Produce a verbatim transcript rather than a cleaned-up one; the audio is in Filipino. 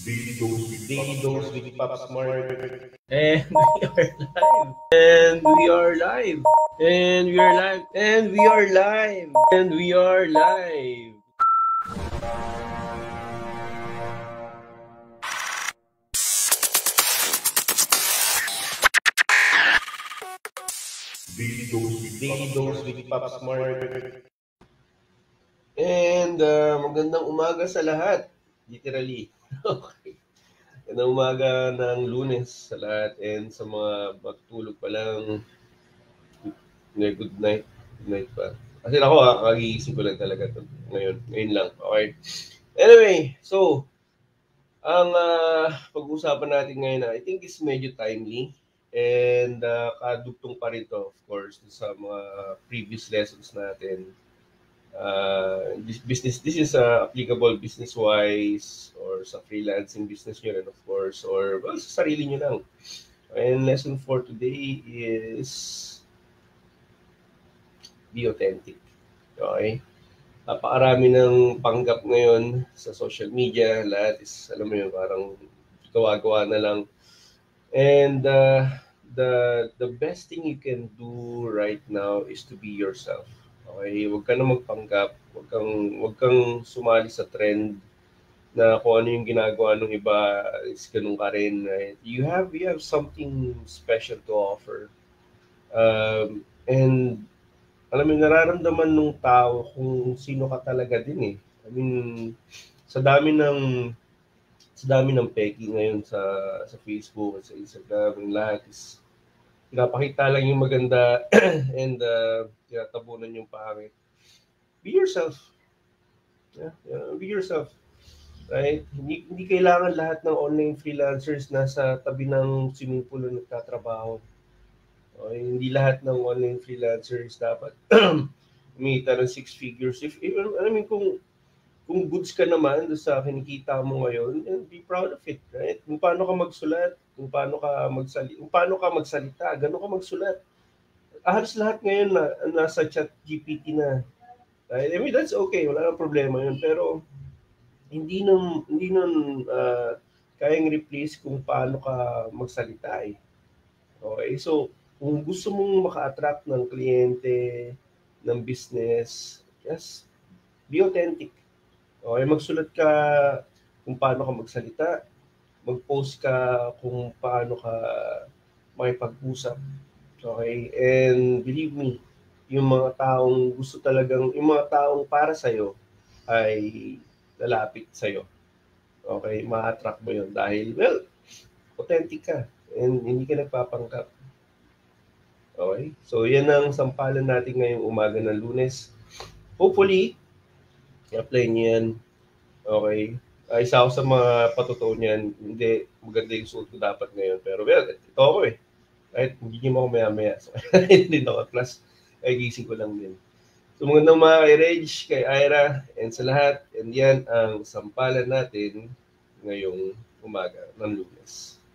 Daily Dose with Pop Smart. And we are live. And we are live. And we are live. And we are live. And we are live. Daily Dose with Pop Smart. And uh, magandang umaga sa lahat. Literally. Okay. Magandang umaga ng Lunes sa lahat and sa mga matutulog pa lang. Good night. Good night pa. Kasi ako, kagigising ko lang talaga to ngayon. Ngayon lang. Okay. Anyway, so, ang uh, pag-uusapan natin ngayon, I think is medyo timely. And uh, kadugtong pa rin to, of course, sa mga previous lessons natin. Uh, this business, this is uh, applicable business-wise or sa freelancing business nyo rin, of course, or well, sa sarili nyo lang. And lesson for today is be authentic. Okay? Napakarami ng panggap ngayon sa social media. Lahat is, alam mo yun, parang gawa-gawa na lang. And uh, the the best thing you can do right now is to be yourself. Okay, huwag ka na magpanggap, huwag kang huwag kang sumali sa trend na kung ano yung ginagawa ng iba is ganun ka rin. Right? You have you have something special to offer. Um, and alam mo, nararamdaman ng tao kung sino ka talaga din eh. I mean, sa dami ng sa dami ng peki ngayon sa sa Facebook at sa Instagram, yung lahat is pinapakita lang yung maganda and uh, tinatabunan yung pangit. Be yourself. Yeah, yeah, be yourself. Right? Hindi, hindi kailangan lahat ng online freelancers nasa tabi ng swimming pool na nagtatrabaho. Okay? Hindi lahat ng online freelancers dapat umita ng six figures. If, if I mean, kung kung goods ka naman doon sa kinikita mo ngayon, and be proud of it, right? Kung paano ka magsulat, kung paano ka magsalita, kung paano ka magsalita, gano'n ka magsulat. Halos lahat ngayon na nasa chat G P T na. Right? I mean, that's okay, wala nang problema yun, pero hindi nun, hindi nun uh, kayang replace kung paano ka magsalita eh. Okay, so kung gusto mong maka-attract ng kliyente, ng business, just be authentic. Okay, magsulat ka kung paano ka magsalita, mag-post ka kung paano ka makipag-usap. Okay, and believe me, yung mga taong gusto talagang, yung mga taong para sa'yo ay lalapit sa'yo. Okay, ma-attract mo yun dahil, well, authentic ka and hindi ka nagpapangkap. Okay, so yan ang sampalan natin ngayong umaga ng Lunes. Hopefully, i-apply niyo yan. Okay. Uh, isa ako sa mga patotoo niyan. Hindi, maganda yung suot ko dapat ngayon. Pero well, ito ako eh. Kahit hindi niyo ako maya-maya. So, hindi ako. Plus, ay gising ko lang din. So, magandang mga kay Reg, kay Ira, and sa lahat. And yan ang sampalan natin ngayong umaga ng Lunes.